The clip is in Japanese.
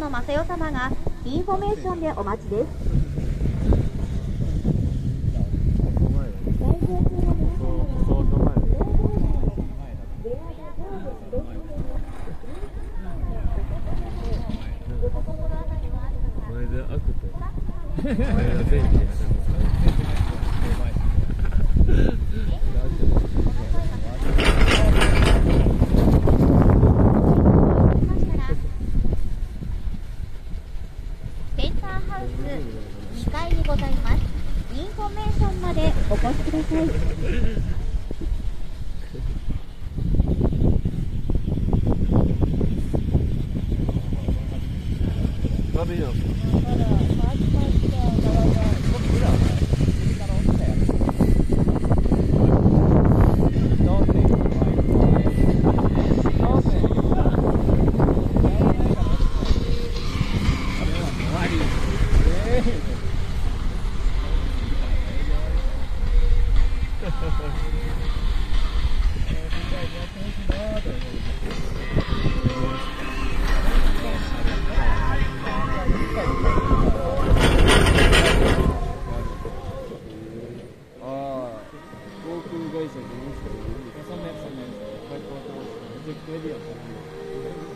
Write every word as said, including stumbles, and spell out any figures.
野正代様がインフォメーションでお待ちです。 前で開くと前が便利でセンターハウスにかいにございます。インフォメーションまでお越しください。 悪いよ。航空会社でいいですか？そんなやつそんなやつ。こうやって渡して、絶対でやったら。